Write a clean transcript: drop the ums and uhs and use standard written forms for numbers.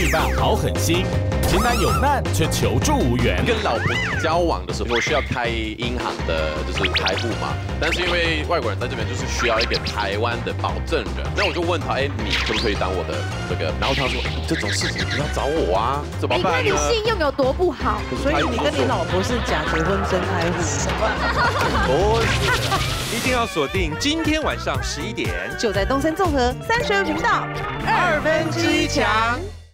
另一半好狠心，前男有难却求助无援。 跟老婆交往的时候，我需要开银行的，就是开户嘛。但是因为外国人在这边就是需要一个台湾的保证人，那我就问他，哎，你可不可以当我的这个？然后他说，这种事情不要找我啊，怎么办呢？ 你看你信用有多不好， 所以你跟你老婆是假结婚真开户， 不是，一定要锁定今天晚上11点， 就在东森综合32频道，1/2强。